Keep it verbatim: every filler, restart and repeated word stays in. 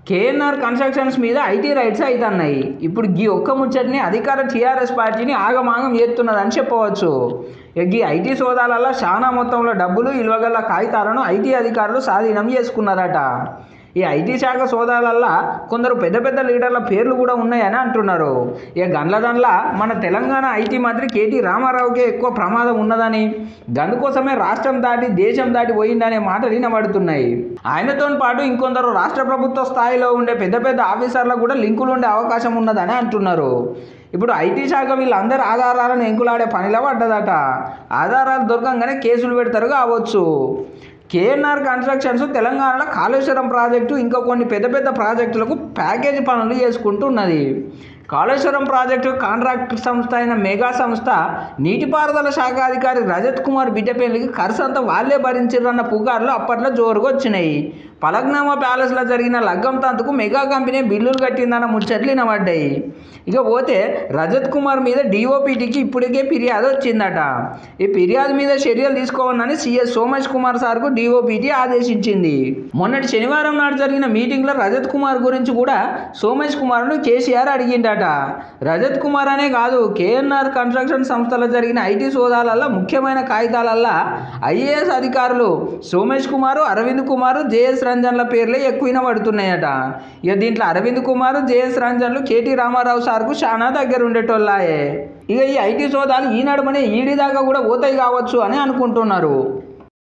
KNR constructions మీద IT raids అవుతున్నాయి. ఇప్పుడు గీ ఒక్క ముచ్చటిని అధికార టీఆర్ఎస్ పార్టీని ఆగమాగం చేస్తున్నదని చెప్పవచ్చు. గీ ఐటీ సోదాలలో చాలా మొత్తంలో డబ్బులు ఇల్వగల కాగితాలను ఐటీ అధికారులు స్వాధీనం చేసుకున్నారట. ఈ ఐటీ శాఖ సోదాలల్లో కొందరు పెద్ద పెద్ద లీడర్ల పేర్లు కూడా ఉన్నాయని అంటున్నారు. ఇక గండ్లదండ్ల మన తెలంగాణ ఐటీ మంత్రి కేటీ రామారావుకే ఎక్కువ ప్రమాదం ఉన్నదని, అందుకోసమే రాష్ట్రం దాటి దేశం దాటి పోయిందనే మాటలు వినబడుతున్నాయి. ఆయనతో పాటు ఇంకొందరు రాష్ట్ర ప్రభుత్వ స్థాయిలో ఉండే పెద్ద పెద్ద ఆఫీసర్లకు కూడా లింకులు ఉండే అవకాశం ఉన్నదని అంటున్నారు. ఇప్పుడు ఐటీ శాఖ వీళ్ళందరి ఆధారాలను ఎంకులాడే పనిలో పడ్డదట. ఆధారాలు దొరకంగానే కేసులు పెడతారు కావచ్చు. కేఎన్ఆర్ కన్స్ట్రక్షన్స్ తెలంగాణలో కాళేశ్వరం ప్రాజెక్టు ఇంకా కొన్ని పెద్ద పెద్ద ప్రాజెక్టులకు ప్యాకేజీ పనులు చేసుకుంటున్నది. కాళేశ్వరం ప్రాజెక్టు కాంట్రాక్ట్ సంస్థ అయిన మెగా సంస్థ నీటిపారుదల శాఖ అధికారి రజత్ కుమార్ బిడ్డ పెళ్లికి ఖర్చు అంతా వాళ్లే భరించారన్న పుకార్లు అప్పట్లో జోరుగా వచ్చినాయి. పలక్నామా ప్యాలెస్లో జరిగిన లగ్గం తంతుకు మెగా కంపెనీ బిల్లులు కట్టిందన్న ముచ్చట్లు వినబడ్డాయి. ఇక పోతే రజత్ కుమార్ మీద డిఓపిటికి ఇప్పటికే ఫిర్యాదు వచ్చిందట. ఈ ఫిర్యాదు మీద చర్యలు తీసుకోవాలని సీఎస్ సోమేష్ కుమార్ సార్కు డిఓపిటి ఆదేశించింది. మొన్నటి శనివారం నాడు జరిగిన మీటింగ్లో రజత్ కుమార్ గురించి కూడా సోమేష్ కుమార్ను కేసీఆర్ అడిగిందట. రజత్ కుమార్ అనే కాదు, కేఎన్ఆర్ కన్స్ట్రక్షన్ సంస్థలో జరిగిన ఐటీ సోదాలలో ముఖ్యమైన కాగితాలల్లో ఐఏఎస్ అధికారులు సోమేష్ కుమార్, అరవింద్ కుమార్, జేఎస్ రంజన్ల పేర్లే ఎక్కువ వినబడుతున్నాయట. ఇక దీంట్లో అరవింద్ కుమార్, జేఎస్ రంజన్లు కేటీ రామారావు సార్కు చాలా దగ్గర ఉండేటోళ్ళాయే. ఇక ఈ ఐటీ సోదాలు ఈ నడుమనే ఈడీ దాకా కూడా పోతాయి కావచ్చు అని అనుకుంటున్నారు.